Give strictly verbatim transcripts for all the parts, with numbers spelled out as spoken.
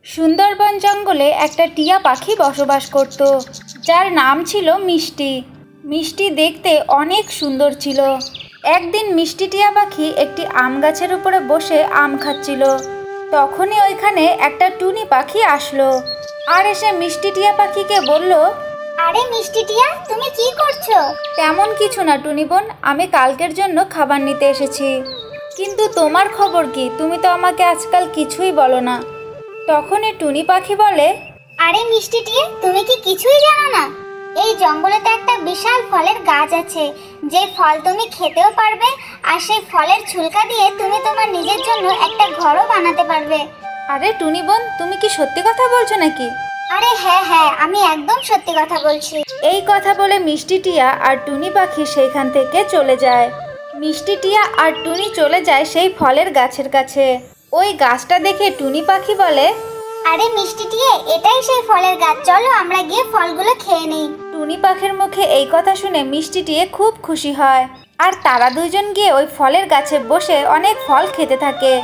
সুন্দরবন জঙ্গলে একটা টিয়া পাখি বসবাস করত, যার নাম ছিল মিষ্টি। মিষ্টি দেখতে অনেক সুন্দর ছিল। একদিন মিষ্টি টিয়া পাখি একটি আম গাছের উপরে বসে আম খাচ্ছিল। তখনই ওইখানে একটা টুনি পাখি আসলো আর এসে মিষ্টি টিয়া পাখিকে বলল, আরে মিষ্টি টিয়া, তুমি কি করছো? তেমন কিছু না টুনি বোন, আমি কালকের জন্য খাবার নিতে এসেছি। কিন্তু তোমার খবর কি? তুমি তো আমাকে আজকাল কিছুই বলো না। তখনই টুনি পাখি বলে, আরে মিষ্টি টিয়া, তুমি কি কিছুই জানো না? এই জঙ্গলেতে একটা বিশাল ফলের গাছ আছে, যে ফল তুমি খেতেও পারবে, আর সেই ফলের ছুলকা দিয়ে তুমি তোমার নিজের জন্য একটা ঘরও বানাতে পারবে। আরে টুনি বোন, তুমি কি সত্যি কথা বলছো নাকি? আরে হ্যাঁ হ্যাঁ, আমি একদম সত্যি কথা বলছি। এই কথা বলে মিষ্টি টিয়া আর টুনি পাখি সেইখান থেকে চলে যায়। মিষ্টি টিয়া আর টুনি চলে যায় সেই ফলের গাছের কাছে। ওই গাছটা দেখে টুনি পাখি বলে, আরে মিষ্টি টিয়া, এটাই সেই ফলের গাছ, চলো আমরা গিয়ে ফলগুলো খেয়ে নিই। টুনি পাখির মুখে এই কথা শুনে মিষ্টি টিয়া খুব খুশি হয়, আর তারা দুজন গিয়ে ওই ফলের গাছে বসে অনেক ফল খেতে থাকে।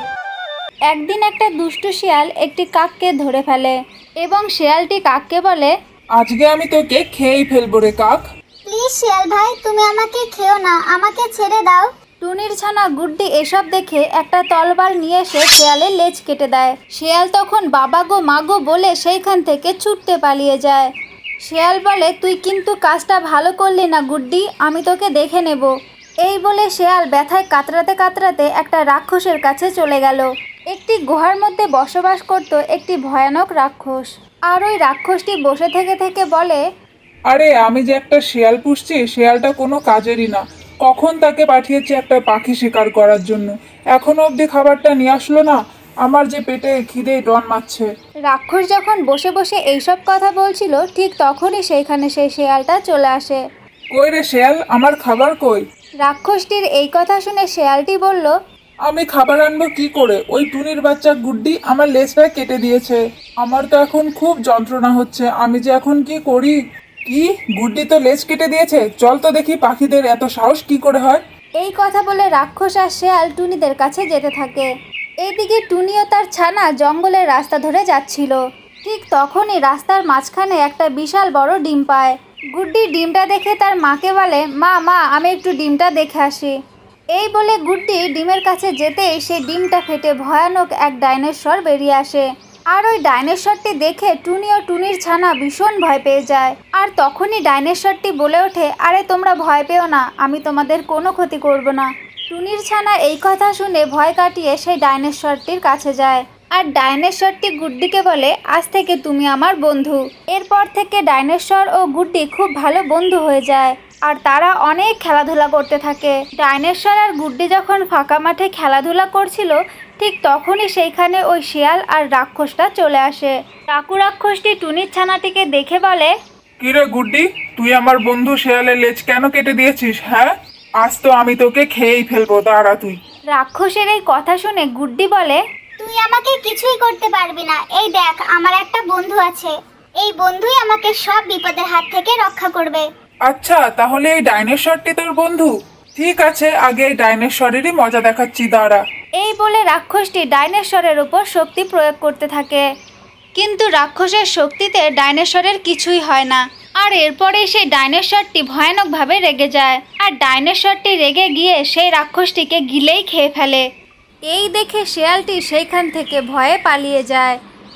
একদিন একটা দুষ্টু শিয়াল একটি কাককে ধরে ফেলে এবং শিয়ালটি কাককে বলে, আজকে আমি তোকে খেয়েই ফেলবো রে কাক। প্লিজ শিয়াল ভাই, তুমি আমাকে খেও না, আমাকে ছেড়ে দাও। টুনির ছানা গুড্ডি এসব দেখে একটা তলবার নিয়ে এসে শিয়ালের লেজ কেটে দেয়। শিয়াল তখন বাবা গো মা গো বলে সেইখান থেকে ছুটতে পালিয়ে যায়। শিয়াল বলে, তুই কিন্তু কাজটা ভালো করলি না গুড্ডি, আমি তোকে দেখে নেব। এই বলে শিয়াল ব্যথায় কাতরাতে কাতরাতে একটা রাক্ষসের কাছে চলে গেল। একটি গুহার মধ্যে বসবাস করত একটি ভয়ানক রাক্ষস, আর ওই রাক্ষসটি বসে থেকে থেকে বলে, আরে আমি যে একটা শিয়াল পুষছি, শিয়ালটা কোনো কাজেরই না। কখন তাকে পাঠিয়েছি একটা পাখি শিকার করার জন্য, এখনো অবধি খাবারটা নিয়ে আসলো না। আমার যে পেটে খিদে ডন মারছে। রাক্ষস যখন বসে বসে এইসব কথা বলছিল, ঠিক তখনই সেইখানে সেই শিয়ালটা চলে আসে। কই রে শিয়াল, আমার খাবার কই? রাক্ষসটির এই কথা শুনে শিয়ালটি বলল, আমি খাবার আনবো কি করে? ওই টুনির বাচ্চা গুড্ডি আমার লেজটা কেটে দিয়েছে। আমার তো এখন খুব যন্ত্রণা হচ্ছে, আমি যে এখন কি করি? কি, গুড্ডি তো লেজ কেটে দিয়েছে? চল তো দেখি পাখিদের এত সাহস কি করে হয়। এই কথা বলে রাক্ষস আর শেয়াল টুনিদের কাছে যেতে থাকে। এইদিকে টুনি ও তার ছানা জঙ্গলের রাস্তা ধরে যাচ্ছিল। ঠিক তখনই রাস্তার মাঝখানে একটা বিশাল বড় ডিম পায়। গুড্ডি ডিমটা দেখে তার মাকে বলে, মা মা আমি একটু ডিমটা দেখে আসি। এই বলে গুড্ডি ডিমের কাছে যেতেই সেই ডিমটা ফেটে ভয়ানক এক ডাইনোসর বেরিয়ে আসে। আর ওই ডাইনোসরটি দেখে টুনি ও টুনির ছানা ভীষণ ভয় পেয়ে যায়। আর তখনই ডাইনোসরটি বলে ওঠে, আরে তোমরা ভয় পেও না, আমি তোমাদের কোনো ক্ষতি করব না। টুনির ছানা এই কথা শুনে ভয় কাটিয়ে সেই ডাইনোসরটির কাছে যায়। আর ডাইনোসরটি গুড্ডিকে বলে, আজ থেকে তুমি আমার বন্ধু। এরপর থেকে ডাইনোসর ও গুড্ডি খুব ভালো বন্ধু হয়ে যায়, আর তারা অনেক খেলাধুলা করতে থাকে। ডাইনোসর আর গুড্ডি যখন ফাঁকা মাঠে খেলাধুলা করছিল, ঠিক তখনই সেইখানে ওই শিয়াল আর রাক্ষসটা চলে আসে। কাকু রাক্ষসটি টুনির ছানাটিকে দেখে বলে, কিরে গুড্ডি, তুই আমার বন্ধু শিয়ালের লেজ কেন কেটে দিয়েছিস? হ্যাঁ, আজ তো আমি তোকে খেয়েই ফেলবো, দাঁড়া তুই। রাক্ষসের এই কথা শুনে গুড্ডি বলে, তুই আমাকে কিছুই করতে পারবি না। এই দেখ, আমার একটা বন্ধু আছে, এই বন্ধুই আমাকে সব বিপদের হাত থেকে রক্ষা করবে। আচ্ছা, তাহলে এই ডাইনোসরটি তোর বন্ধু? ঠিক আছে, আগে এই ডাইনোসরেরই মজা দেখাচ্ছি, দাঁড়া। এই বলে রাক্ষসটি ডাইনোসরের উপর শক্তি প্রয়োগ করতে থাকে। কিন্তু রাক্ষসের শক্তিতে ডাইনোসরের কিছুই হয় না। আর এরপরে সেই ডাইনোসরটি ভয়ানকভাবে রেগে যায়, আর ডাইনোসরটি রেগে গিয়ে সেই রাক্ষসটিকে গিলেই খেয়ে ফেলে। এই দেখে শিয়ালটি সেইখান থেকে ভয়ে পালিয়ে যায়।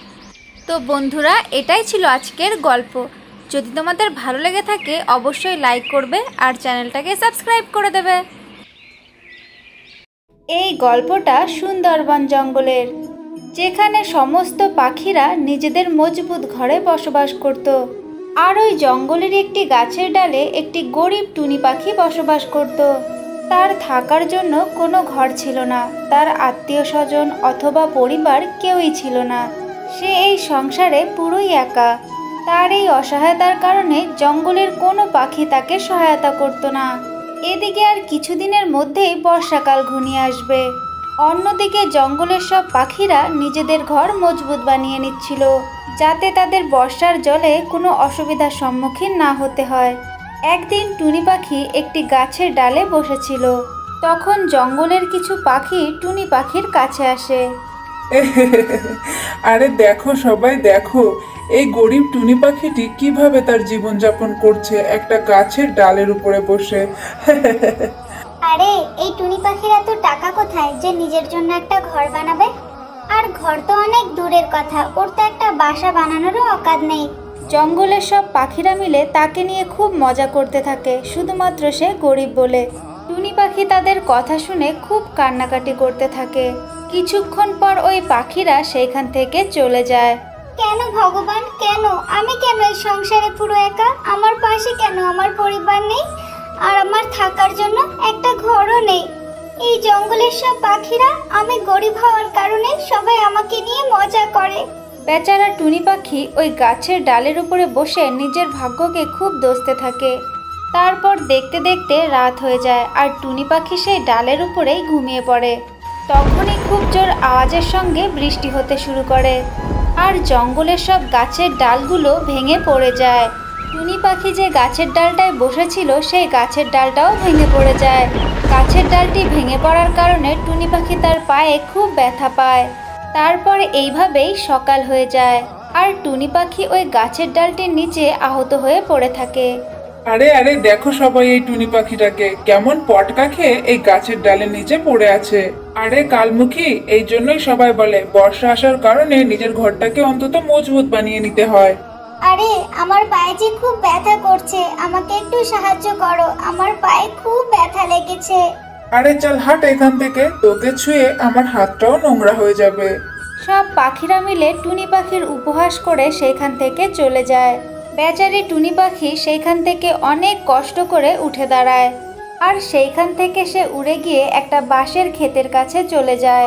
তো বন্ধুরা, এটাই ছিল আজকের গল্প। যদি তোমাদের ভালো লেগে থাকে অবশ্যই লাইক করবে আর চ্যানেলটাকে সাবস্ক্রাইব করে দেবে। এই গল্পটা সুন্দরবন জঙ্গলের, যেখানে সমস্ত পাখিরা নিজেদের মজবুত ঘরে বসবাস করত। আর ওই জঙ্গলের একটি গাছের ডালে একটি গরিব টুনি পাখি বসবাস করত। তার থাকার জন্য কোনো ঘর ছিল না, তার আত্মীয় স্বজন অথবা পরিবার কেউই ছিল না। সে এই সংসারে পুরোই একা। তার এই অসহায়তার কারণে জঙ্গলের কোনো পাখি তাকে সহায়তা করতো না। এদিকে আর কিছুদিনের মধ্যেই বর্ষাকাল ঘনিয়ে আসবে। অন্যদিকে জঙ্গলের সব পাখিরা নিজেদের ঘর মজবুত বানিয়ে নিচ্ছিল, যাতে তাদের বর্ষার জলে কোনো অসুবিধার সম্মুখীন না হতে হয়। একদিন টুনি পাখি একটি গাছের ডালে বসেছিল। তখন জঙ্গলের কিছু পাখি টুনি পাখির কাছে আসে। আরে দেখো সবাই দেখো, এই গরিব টুনি পাখিটি কিভাবে তার জীবনযাপন করছে একটা গাছের ডালের উপরে বসে। আরে এই টুনি পাখির এত টাকা কোথায় যে নিজের জন্য একটা ঘর বানাবে? আর ঘর তো অনেক দূরের কথা, ওর তো একটা বাসা বানানোরও অকাত নেই। জঙ্গলের সব পাখিরা মিলে তাকে নিয়ে খুব মজা করতে থাকে, শুধুমাত্র সে গরিব বলে। টুনি পাখি তাদের কথা শুনে খুব কান্নাকাটি করতে থাকে। কিছুক্ষণ পর ওই পাখিরা সেইখান থেকে চলে যায়। কেন ভগবান, কেন আমি, কেন এই সংসারে পুরো একা? আমার পাশে কেন আমার পরিবার নেই? আর আমার থাকার জন্য একটা ঘরও নেই। এই জঙ্গলের সব পাখিরা আমি গরিব হওয়ার কারণে সবাই আমাকে নিয়ে মজা করে। বেচারা টুনি পাখি ওই গাছের ডালের উপরে বসে নিজের ভাগ্যকে খুব দোষতে থাকে। তারপর দেখতে দেখতে রাত হয়ে যায় আর টুনি পাখি সেই ডালের উপরেই ঘুমিয়ে পড়ে। তখনই খুব জোর আওয়াজের সঙ্গে বৃষ্টি হতে শুরু করে আর জঙ্গলের সব গাছের ডালগুলো ভেঙে পড়ে যায়। টুনি পাখি যে গাছের ডালটায় বসেছিল সেই গাছের ডালটাও ভেঙে পড়ে যায়। গাছের ডালটি ভেঙে পড়ার কারণে টুনি পাখি তার পায়ে খুব ব্যথা পায়। তারপরে এইভাবেই সকাল হয়ে যায় আর টুনি পাখি ওই গাছের ডালটির নিচে আহত হয়ে পড়ে থাকে। আরে আরে দেখো সবাই এই টুনি পাখিটাকে কেমন পটকা খেয়ে এই গাছের ডালের নিচে পড়ে আছে। আরে কালমুখী, এই জন্যই সবাই বলে বর্ষা আসার কারণে নিজের ঘরটাকে অন্তত মজবুত বানিয়ে নিতে হয়। আরে আমার পায়ে যে খুব ব্যথা করছে, আমাকে একটু সাহায্য করো, আমার পায়ে খুব ব্যথা লেগেছে। আরে চল হাট এখান থেকে, তোকে ছুঁয়ে আমার হাতটাও নোংরা হয়ে যাবে। সব পাখিরা মিলে টুনি পাখির উপহাস করে সেইখান থেকে চলে যায়। বেচারি টুনি পাখি সেইখান থেকে অনেক কষ্ট করে উঠে দাঁড়ায় আর সেইখান থেকে সে উড়ে গিয়ে একটা বাঁশের ক্ষেতের কাছে চলে যায়।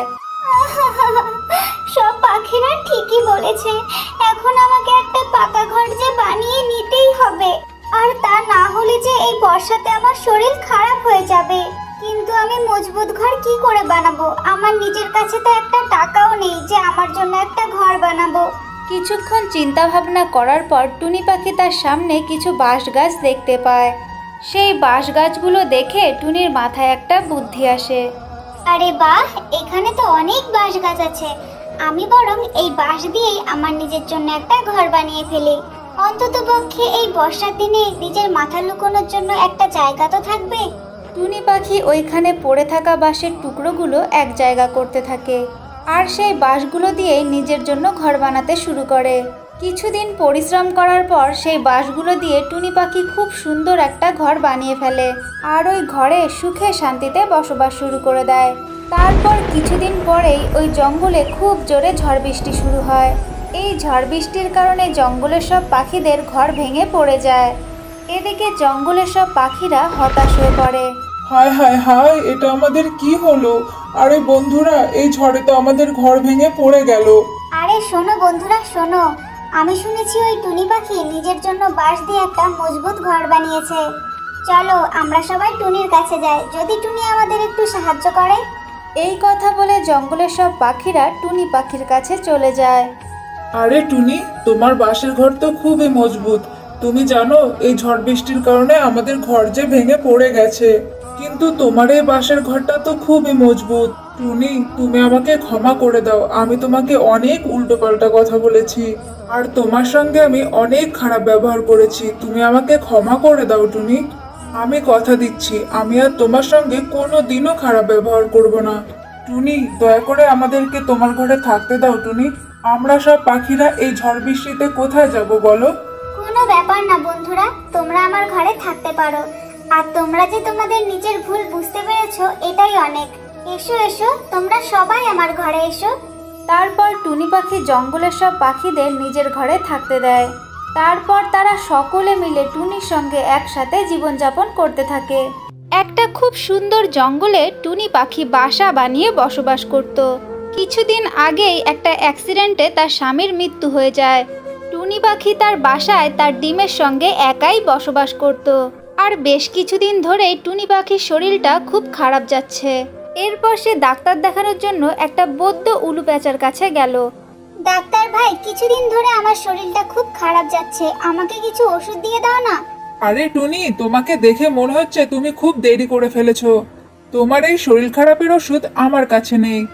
সব পাখিরা ঠিকই বলেছে, এখন আমাকে একটা পাকা ঘর যে বানিয়ে নিতেই হবে, আর তা না হলে যে এই বর্ষাতে আমার শরীর খারাপ হয়ে যাবে। কিন্তু আমি মজবুত ঘর কি করে বানাবো? আমার নিজের কাছে তো একটা টাকাও নেই যে আমার জন্য একটা ঘর বানাবো। কিছুক্ষণ চিন্তা ভাবনা করার পর টুনি পাখি তার সামনে কিছু বাঁশ গাছ দেখতে পায়। সেই বাঁশ গাছগুলো দেখে টুনির মাথায় একটা বুদ্ধি আসে। আরে বাহ, এখানে তো অনেক বাঁশ গাছ আছে, আমি বরং এই বাঁশ দিয়েই আমার নিজের জন্য একটা ঘর বানিয়ে ফেলি। অন্তত পক্ষে এই বর্ষার দিনে নিজের মাথা লুকোনোর জন্য একটা জায়গা তো থাকবে। টুনি পাখি ওইখানে পড়ে থাকা বাঁশের টুকরোগুলো এক জায়গা করতে থাকে আর সেই বাঁশগুলো দিয়েই নিজের জন্য ঘর বানাতে শুরু করে। কিছুদিন পরিশ্রম করার পর সেই বাঁশগুলো দিয়ে টুনি পাখি খুব সুন্দর একটা ঘর বানিয়ে ফেলে আর ওই ঘরে সুখে শান্তিতে বসবাস শুরু করে দেয়। তারপর কিছুদিন পরেই ওই জঙ্গলে খুব জোরে ঝড় বৃষ্টি শুরু হয়। এই ঝড় বৃষ্টির কারণে জঙ্গলের সব পাখিদের ঘর ভেঙে পড়ে যায়। এদিকে জঙ্গলের সব পাখিরা হতাশ হয়ে পড়ে। হায় হায় হায়, এটা আমাদের কি হলো? আরে বন্ধুরা, এই ঝড়ে তো আমাদের ঘর ভেঙে পড়ে গেল। আরে শোনো বন্ধুরা শোনো, আমি শুনেছি ওই টুনি পাখি নিজের জন্য বাঁশ দিয়ে একটা মজবুত ঘর বানিয়েছে। চলো আমরা সবাই টুনির কাছে যাই, যদি টুনি আমাদের একটু সাহায্য করে। এই কথা বলে জঙ্গলের সব পাখিরা টুনি পাখির কাছে চলে যায়। আরে টুনি, তোমার বাঁশের ঘর তো খুবই মজবুত। তুমি জানো এই ঝড় বৃষ্টির কারণে আমাদের ঘর যে ভেঙে পড়ে গেছে, কিন্তু তোমার এই বাঁশের ঘরটা তো খুবই মজবুত। টুনি, তুমি আমাকে ক্ষমা করে দাও, আমি তোমাকে অনেক উল্টোপাল্টা কথা বলেছি আর তোমার সঙ্গে আমি অনেক খারাপ ব্যবহার করেছি। তুমি আমাকে ক্ষমা করে দাও টুনি। আমি কথা দিচ্ছি আমি আর তোমার সঙ্গে কোনো দিনও খারাপ ব্যবহার করব না। টুনি, দয়া করে আমাদেরকে তোমার ঘরে থাকতে দাও টুনি। আমরা সব পাখিরা এই ঝড় বৃষ্টিতে কোথায় যাব বলো? কোনো ব্যাপার না বন্ধুরা, তোমরা আমার ঘরে থাকতে পারো। আর তোমরা যে তোমাদের নিজের ভুল বুঝতে পেরেছো এটাই অনেক। এসো এসো, তোমরা সবাই আমার ঘরে এসো। তারপর টুনি পাখি জঙ্গলের সব পাখিদের নিজের ঘরে থাকতে দেয়। তারপর তারা সকলে মিলে টুনির সঙ্গে একসাথে জীবনযাপন করতে থাকে। একটা খুব সুন্দর জঙ্গলে টুনি পাখি বাসা বানিয়ে বসবাস করত। কিছুদিন আগেই একটা অ্যাক্সিডেন্টে তার স্বামীর মৃত্যু হয়ে যায়। টুনি পাখি তার বাসায় তার ডিমের সঙ্গে একাই বসবাস করত। আর বেশ কিছুদিন ধরেই টুনি পাখির শরীরটা খুব খারাপ যাচ্ছে। এরপর সে ডাক্তার দেখানোর জন্য একটা বৌদ্ধ উলু প্যাঁচার কাছে গেল। ডাক্তার ভাই, কিছুদিন ধরে আমার শরীরটা খুব খারাপ যাচ্ছে, আমাকে কিছু ওষুধ দিয়ে দাও না। আরে টুনি, তোমাকে দেখে মনে হচ্ছে তুমি খুব দেরি করে ফেলেছো। তোমার এই শরীর খারাপের ওষুধ আমার কাছে নেই।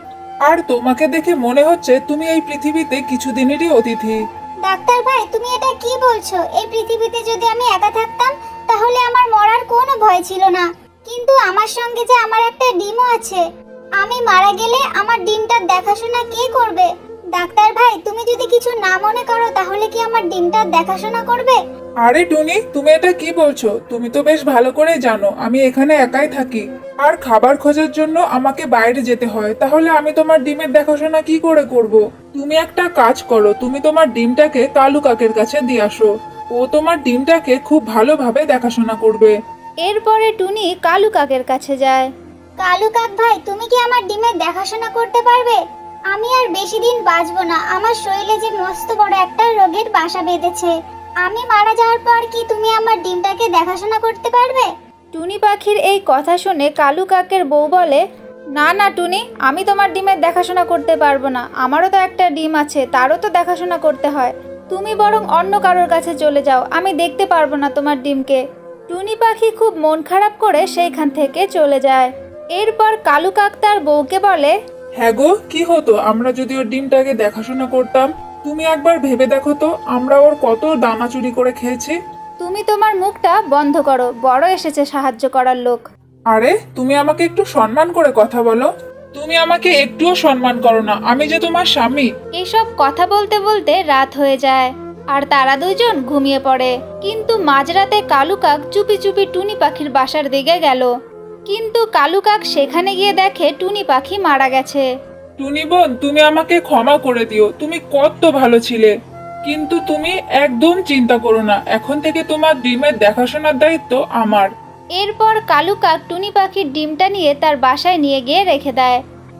আর তোমাকে দেখে মনে হচ্ছে তুমি এই পৃথিবীতে কিছুদিনেরই অতিথি। ডাক্তার ভাই, তুমি এটা কি বলছো? এই পৃথিবীতে যদি আমি একা থাকতাম তাহলে আমার মরার কোনো ভয় ছিল না, কিন্তু আমার সঙ্গে যে আমার একটা ডিমও আছে, আমি মারা গেলে আমার ডিমটার দেখাশোনা কে করবে? ডাক্তার ভাই, তুমি যদি কিছু না মনে করো তাহলে কি আমার ডিমটার দেখাশোনা করবে? আরে টুনি, তুমি এটা কি বলছো? তুমি তো বেশ ভালো করে জানো আমি এখানে একাই থাকি, আর খাবার খোঁজার জন্য আমাকে বাইরে যেতে হয়, তাহলে আমি তোমার ডিমের দেখাশোনা কি করে করব? তুমি একটা কাজ করো, তুমি তোমার ডিমটাকে কালু কাকের কাছে দিয়ে আসো, ও তোমার ডিমটাকে খুব ভালোভাবে দেখাশোনা করবে। এরপরে টুনি কালু কাকের কাছে যায়। কালু কাক ভাই, তুমি কি আমার ডিমের দেখাশোনা করতে পারবে? আমি আর বেশি দিন বাঁচবো না, আমার শরীরে যে মস্ত বড় একটা রোগের বাসা বেঁধেছে। আমি মারা যাওয়ার পর কি তুমি আমার ডিমটাকে দেখাশোনা করতে পারবে? টুনি পাখির এই কথা শুনে কালু কাকের বউ বলে, না না টুনি, আমি তোমার ডিমের দেখাশোনা করতে পারবো না, আমারও তো একটা ডিম আছে, তারও তো দেখাশোনা করতে হয়। তুমি বরং অন্য কারোর কাছে চলে যাও, আমি দেখতে পারবো না তোমার ডিমকে। টুনি পাখি খুব মন খারাপ করে সেইখান থেকে চলে যায়। এরপর কালু কাক তার বউকে বলে, হ্যাঁ গো, কি হতো আমরা যদি ওর ডিমটাকে দেখাশোনা করতাম? তুমি একবার ভেবে দেখো তো, আমরা ওর কত দানা চুরি করে খেয়েছি। তুমি তোমার মুখটা বন্ধ করো, বড় এসেছে সাহায্য করার লোক। আরে তুমি আমাকে একটু সম্মান করে কথা বলো, তুমি আমাকে একটুও সম্মান করো না, আমি যে তোমার স্বামী। এসব কথা বলতে বলতে রাত হয়ে যায় আর তারা দুজন ঘুমিয়ে পড়ে। কিন্তু মাঝরাতে কালু কাক চুপি চুপি টুনি পাখির বাসার দিকে গেল, কিন্তু কালু কাক সেখানে গিয়ে দেখে টুনি পাখি মারা গেছে। টুনি বোন, তুমি আমাকে ক্ষমা করে দিও, তুমি কত ভালো ছিলে, কিন্তু তুমি একদম চিন্তা করো না, এখন থেকে তোমার ডিমের দেখাশোনার দায়িত্ব আমার। এরপর কালু কাক টুনি পাখির ডিমটা নিয়ে তার বাসায় নিয়ে গিয়ে রেখে দেয়।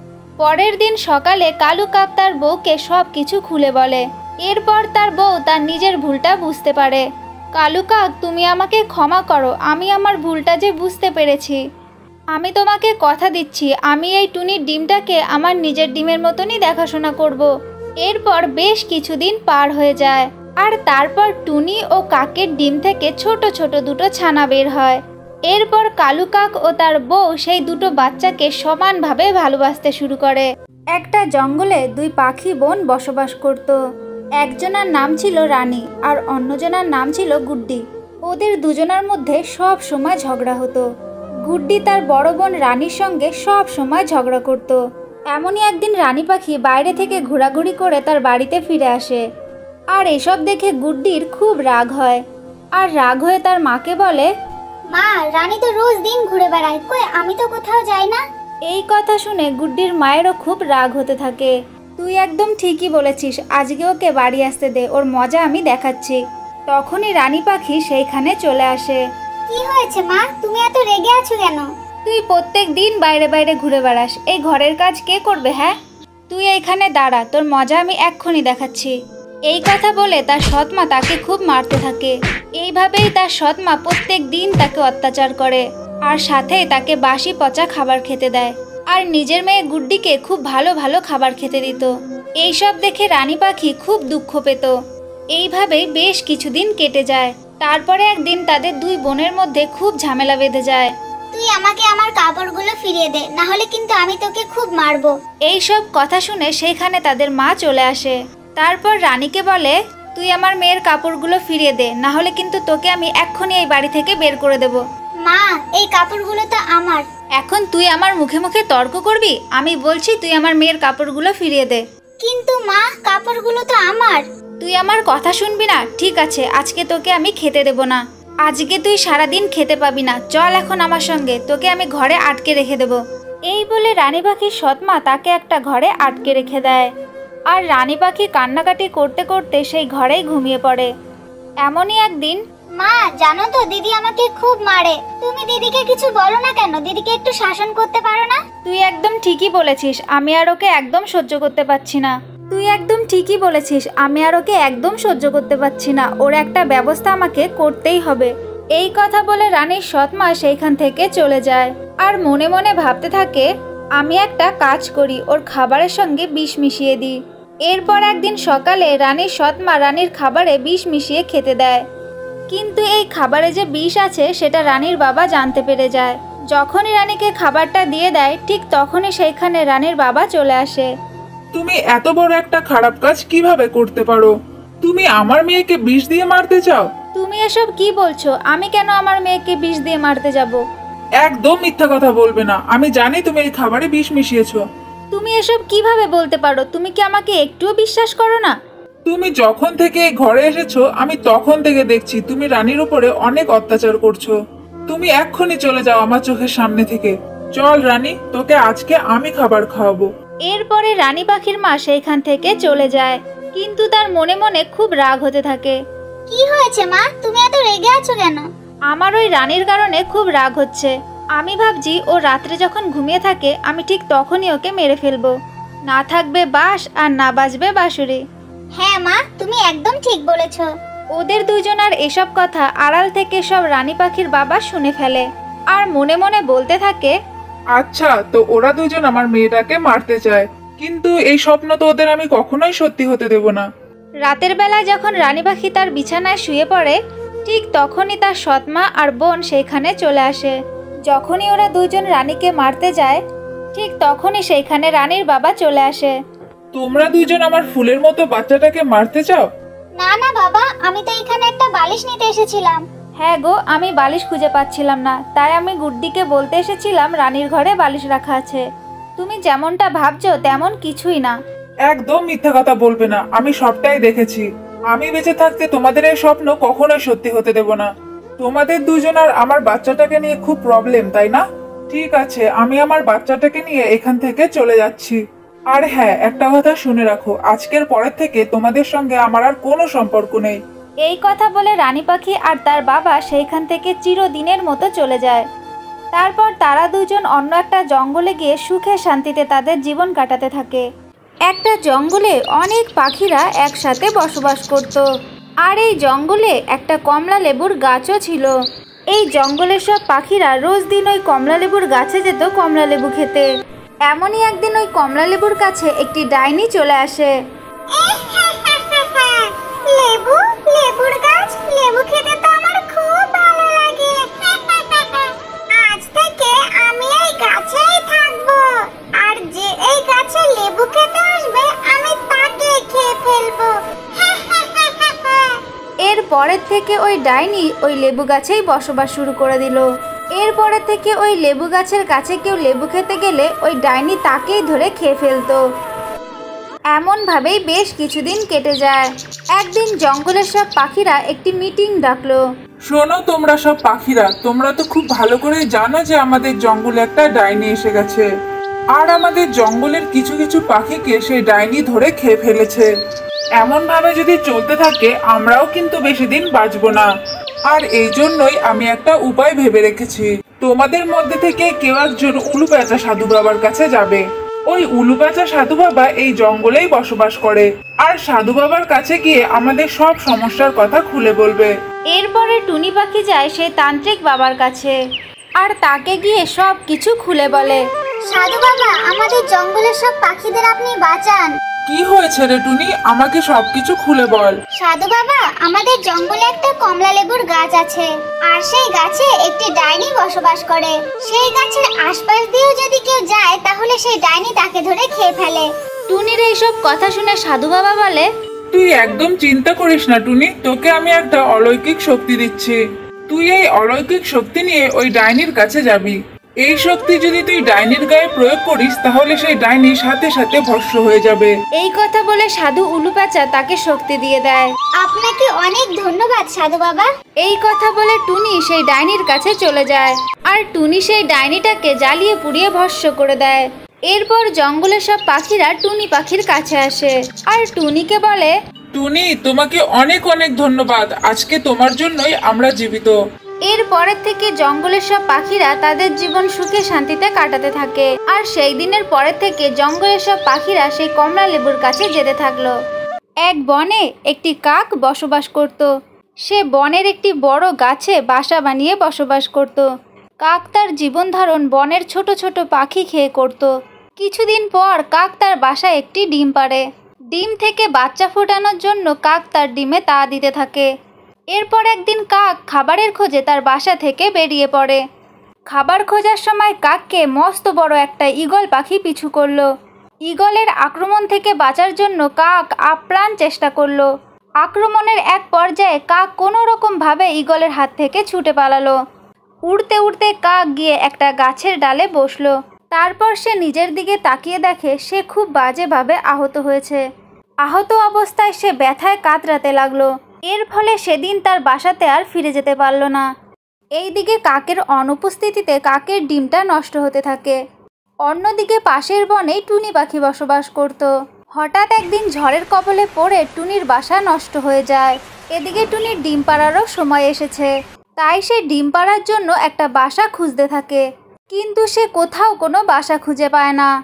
পরের দিন সকালে কালু কাক তার বউকে সব কিছু খুলে বলে। এরপর তার বউ তার নিজের ভুলটা বুঝতে পারে। কালু কাক, তুমি আমাকে ক্ষমা করো, আমি আমার ভুলটা যে বুঝতে পেরেছি। আমি তোমাকে কথা দিচ্ছি, আমি এই টুনির ডিমটাকে আমার নিজের ডিমের মতনই দেখাশোনা করব। এরপর বেশ কিছুদিন পার হয়ে যায় আর তারপর টুনি ও কাকের ডিম থেকে ছোট ছোট দুটো ছানা বের হয়। এরপর কালু কাক ও তার বউ সেই দুটো বাচ্চাকে সমানভাবে ভালোবাসতে শুরু করে। একটা জঙ্গলে দুই পাখি বোন বসবাস করত। একজনের নাম ছিল রানী আর অন্যজনের নাম ছিল গুড্ডি। ওদের দুজনের মধ্যে সব সময় ঝগড়া হতো। গুড্ডি তার বড় বোন রানীর সঙ্গে সব সময় ঝগড়া করত। এমনই একদিন রানী পাখি বাইরে থেকে ঘোরাঘুরি করে তার বাড়িতে ফিরে আসে, আর এসব দেখে গুড্ডির খুব রাগ হয়। আর রাগ হয়ে তার মাকে বলে, মা, রানী তো রোজ দিন ঘুরে বেড়ায়, কই আমি তো কোথাও যাই না। এই কথা শুনে গুড্ডির মায়েরও খুব রাগ হতে থাকে। তুই একদম ঠিকই বলেছিস, আজকে ওকে বাড়ি আসতে দে, ওর মজা আমি দেখাচ্ছি। তখনই রানী পাখি সেইখানে চলে আসে। কি হয়েছে মা, তুমি এত রেগে আছো কেন? তুই প্রত্যেক দিন বাইরে বাইরে ঘুরে বেড়াস, এই ঘরের কাজ কে করবে? হ্যাঁ, তুই এইখানে দাঁড়া, তোর মজা আমি এক্ষুনি দেখাচ্ছি। এই কথা বলে তার সৎমা তাকে খুব মারতে থাকে। এইভাবেই তার সৎমা প্রত্যেক দিন তাকে অত্যাচার করে আর সাথেই তাকে বাসি পচা খাবার খেতে দেয় আর নিজের মেয়ে গুড্ডিকে খুব ভালো ভালো খাবার খেতে দিত। এইসব দেখে রানী পাখি খুব দুঃখ পেত। এইভাবেই বেশ কিছুদিন কেটে যায়। তারপরে একদিন তাদের দুই বোনের মধ্যে খুব ঝামেলা বেঁধে যায়। তুই আমাকে আমার কাপড়গুলো ফিরিয়ে দে, না হলে কিন্তু আমি তোকে খুব মারবো। এইসব কথা শুনে সেইখানে তাদের মা চলে আসে। তারপর রানীকে বলে, তুই আমার মেয়ের কাপড়গুলো ফিরিয়ে দে, না হলে কিন্তু তোকে আমি এক্ষুনি এই বাড়ি থেকে বের করে দেব। মা, এই কাপড়গুলো তো আমার। এখন তুই আমার মুখে মুখে তর্ক করবি? আমি বলছি তুই আমার মেয়ের কাপড়গুলো ফিরিয়ে দে। কিন্তু মা, কাপড়গুলো তো আমার। তুই আমার কথা শুনবি না? ঠিক আছে, আজকে তোকে আমি খেতে দেব না। আজকে তুই সারাদিন খেতে পাবি না, চল এখন আমার সঙ্গে, তোকে আমি ঘরে আটকে রেখে দেব। এই বলে রানী পাখির সৎমা তাকে একটা ঘরে আটকে রেখে দেয়। আর রানী পাখি কান্নাকাটি করতে করতে সেই ঘরেই ঘুমিয়ে পড়ে। এমনই একদিন, মা, জানো তো দিদি আমাকে খুব মারে। তুমি দিদিকে কিছু বলো না কেন? দিদিকে একটু শাসন করতে পারো না? তুই একদম ঠিকই বলেছিস, আমি আর ওকে একদম সহ্য করতে পারছি না। তুই একদম ঠিকই বলেছিস, আমি আর ওকে একদম সহ্য করতে পারছি না। ওর একটা ব্যবস্থা আমাকে করতেই হবে। এই কথা বলে রানীর সৎমা সেইখান থেকে চলে যায় আর মনে মনে ভাবতে থাকে, আমি একটা কাজ করি, ওর খাবারের সঙ্গে বিষ মিশিয়ে দিই। এরপর একদিন সকালে রানীর সৎমা রানীর খাবারে বিষ মিশিয়ে খেতে দেয়। কিন্তু এই খাবারে যে বিষ আছে সেটা রানীর বাবা জানতে পেরে যায়। যখনই রানীকে খাবারটা দিয়ে দেয় ঠিক তখনই সেইখানে রানীর বাবা চলে আসে। তুমি এত বড় একটা খারাপ কাজ কিভাবে করতে পারো? তুমি আমার মেয়েকে বিষ দিয়ে মারতে চাও? তুমি এসব কি বলছো? আমি কেন আমার মেয়েকে বিষ দিয়ে মারতে যাব? একদম মিথ্যা কথা বলবে না। আমি জানি তুমি এই খাবারে বিষ মিশিয়েছো। তুমি এসব কিভাবে বলতে পারো? তুমি কি আমাকে একটুও বিশ্বাস করো না? তুমি যখন থেকে এই ঘরে এসেছো আমি তখন থেকে দেখছি তুমি রানীর উপরে অনেক অত্যাচার করছো। তুমি এক্ষুনি চলে যাও আমার চোখের সামনে থেকে। চল রানী, তোকে আজকে আমি খাবার খাওয়াবো। এরপরে রানী পাখির মা সেইখান থেকে চলে যায়, কিন্তু তার মনে মনে খুব রাগ হতে থাকে। কি হয়েছে মা, তুমি এত রেগে আছো কেন? আমার ওই রানীর কারণে খুব রাগ হচ্ছে। আমি ভাবছি ও রাত্রে যখন ঘুমিয়ে থাকে আমি ঠিক তখনই ওকে মেরে ফেলবো। না থাকবে বাঁশ আর না বাজবে বাঁশুরি। হ্যাঁ মা, তুমি একদম ঠিক বলেছো। ওদের দুজনার এসব কথা আড়াল থেকে সব রানী পাখির বাবা শুনে ফেলে আর মনে মনে বলতে থাকে, আচ্ছা, তো ওরা দুজন আমার মেয়েটাকে মারতে চায়, কিন্তু এই স্বপ্ন তো ওদের আমি কখনোই সত্যি হতে দেব না। রাতের বেলায় যখন রানী পাখি তার বিছানায় শুয়ে পড়ে ঠিক তখনই তার সৎমা আর বোন সেইখানে চলে আসে। যখনই ওরা দুজন রানীকে মারতে যায় ঠিক তখনই সেইখানে রানীর বাবা চলে আসে। তোমরা দুজন আমার ফুলের মতো বাচ্চাটাকে মারতে চাও? না না বাবা, আমি তো এখানে একটা বালিশ নিতে এসেছিলাম। হ্যাঁ গো, আমি বালিশ খুঁজে পাচ্ছিলাম না, তাই আমি গুড্ডিকে বলতে এসেছিলাম রানীর ঘরে বালিশ রাখা আছে। তুমি যেমনটা ভাবছো তেমন কিছুই না। একদম মিথ্যা কথা বলবে না, আমি সবটাই দেখেছি। আমি বেঁচে থাকতে তোমাদের এই স্বপ্ন কখনোই সত্যি হতে দেব না। তোমাদের দুজন আর আমার বাচ্চাটাকে নিয়ে খুব প্রবলেম, তাই না? ঠিক আছে, আমি আমার বাচ্চাটাকে নিয়ে এখান থেকে চলে যাচ্ছি। আর হ্যাঁ, একটা কথা শুনে রাখো, আজকের পরের থেকে তোমাদের সঙ্গে আমার আর কোনো সম্পর্ক নেই। এই কথা বলে রানী পাখি আর তার বাবা সেইখান থেকে চিরদিনের মতো চলে যায়। তারপর তারা দুজন অন্য একটা জঙ্গলে গিয়ে সুখে শান্তিতে তাদের জীবন কাটাতে থাকে। একটা জঙ্গলে অনেক পাখিরা একসাথে বসবাস করত, আর এই জঙ্গলে একটা কমলা লেবুর গাছও ছিল। এই জঙ্গলের সব পাখিরা রোজ দিন ওই কমলা লেবুর গাছে যেত কমলা লেবু খেতে। এমনই একদিন ওই কমলা লেবুর কাছে একটি ডাইনি চলে আসে। লেবু, লেবুর গাছ, লেবু খেতে তো আমার খুব ভালো লাগে। আজ থেকে আমি এই গাছেই থাকবো, আর যে এই গাছে লেবু খেতে আসবে আমি তাকে খেয়ে ফেলবো। এর পরের থেকে ওই ডাইনি ওই লেবু গাছেই বসবাস শুরু করে দিল। এরপরের থেকে ওই লেবু গাছের কাছে কেউ লেবু খেতে গেলে ওই ডাইনি তাকেই ধরে খেয়ে ফেলতো। এমনভাবেই বেশ কিছুদিন কেটে যায়। একদিন জঙ্গলের সব পাখিরা একটি মিটিং ডাকলো। শোনো তোমরা সব পাখিরা, তোমরা তো খুব ভালো করে জানো যে আমাদের জঙ্গলে একটা ডাইনি এসে গেছে, আর আমাদের জঙ্গলের কিছু কিছু পাখিকে সেই ডাইনি ধরে খেয়ে ফেলেছে। এমন ভাবে যদি চলতে থাকে আমরাও কিন্তু বেশি দিন বাঁচবো না। আর এই জন্যই আমি একটা উপায় ভেবে রেখেছি। তোমাদের মধ্যে থেকে কেউ একজন উলু প্যাঁচা সাধু বাবার কাছে যাবে। ওই উলু প্যাঁচা সাধু বাবা এই জঙ্গলেই বসবাস করে, আর সাধু বাবার কাছে গিয়ে আমাদের সব সমস্যার কথা খুলে বলবে। এরপরে টুনি পাখি যায় সেই তান্ত্রিক বাবার কাছে আর তাকে গিয়ে সব কিছু খুলে বলে। সাধু বাবা, আমাদের জঙ্গলের সব পাখিদের আপনি বাঁচান। কি হয়েছে রে টুনি, আমাকে সবকিছু খুলে বল। সাধু বাবা, আমাদের জঙ্গলে একটা কমলা লেবুর গাছ আছে, আর সেই গাছে একটি ডাইনি বসবাস করে। সেই গাছের আশপাশ দিয়েও যদি কেউ যায় তাহলে সেই ডাইনি তাকে ধরে খেয়ে ফেলে। টুনির এইসব কথা শুনে সাধু বাবা বলে, তুই একদম চিন্তা করিস না টুনি, তোকে আমি একটা অলৌকিক শক্তি দিচ্ছি। তুই এই অলৌকিক শক্তি নিয়ে ওই ডাইনির কাছে যাবি। এই শক্তি যদি তুই ডাইনির গায়ে প্রয়োগ করিস তাহলে সেই ডাইনি সাথে সাথে ভস্ম হয়ে যাবে। এই কথা বলে সাধু উলু প্যাঁচা তাকে শক্তি দিয়ে দেয়। আপনাকে অনেক ধন্যবাদ সাধু বাবা। এই কথা বলে টুনি সেই ডাইনির কাছে চলে যায়, আর টুনি সেই ডাইনিটাকে জ্বালিয়ে পুড়িয়ে ভস্ম করে দেয়। এরপর জঙ্গলের সব পাখিরা টুনি পাখির কাছে আসে আর টুনিকে বলে, টুনি, তোমাকে অনেক অনেক ধন্যবাদ, আজকে তোমার জন্যই আমরা জীবিত। এরপরের থেকে জঙ্গলের সব পাখিরা তাদের জীবন সুখে শান্তিতে কাটাতে থাকে। আর সেই দিনের পরের থেকে জঙ্গলের সব পাখিরা সেই কমলা লেবুর কাছে যেতে থাকলো। এক বনে একটি কাক বসবাস করত। সে বনের একটি বড় গাছে বাসা বানিয়ে বসবাস করত। কাক তার জীবন ধারণ বনের ছোট ছোট পাখি খেয়ে করত। কিছুদিন পর কাক তার বাসায় একটি ডিম পাড়ে। ডিম থেকে বাচ্চা ফোটানোর জন্য কাক তার ডিমে তা দিতে থাকে। এরপর একদিন কাক খাবারের খোঁজে তার বাসা থেকে বেরিয়ে পড়ে। খাবার খোঁজার সময় কাককে মস্ত বড় একটা ঈগল পাখি পিছু করলো। ঈগলের আক্রমণ থেকে বাঁচার জন্য কাক আপ্রাণ চেষ্টা করলো। আক্রমণের এক পর্যায়ে কাক কোনো রকমভাবে ঈগলের হাত থেকে ছুটে পালালো। উড়তে উড়তে কাক গিয়ে একটা গাছের ডালে বসলো। তারপর সে নিজের দিকে তাকিয়ে দেখে সে খুব বাজেভাবে আহত হয়েছে। আহত অবস্থায় সে ব্যথায় কাতরাতে লাগলো। এর ফলে সেদিন তার বাসাতে আর ফিরে যেতে পারল না। এইদিকে কাকের অনুপস্থিতিতে কাকের ডিমটা নষ্ট হতে থাকে। অন্যদিকে পাশের বনে টুনি পাখি বসবাস করত। হঠাৎ একদিন ঝড়ের কবলে পড়ে টুনির বাসা নষ্ট হয়ে যায়। এদিকে টুনির ডিম পাড়ারও সময় এসেছে, তাই সে ডিম পাড়ার জন্য একটা বাসা খুঁজতে থাকে, কিন্তু সে কোথাও কোনো বাসা খুঁজে পায় না।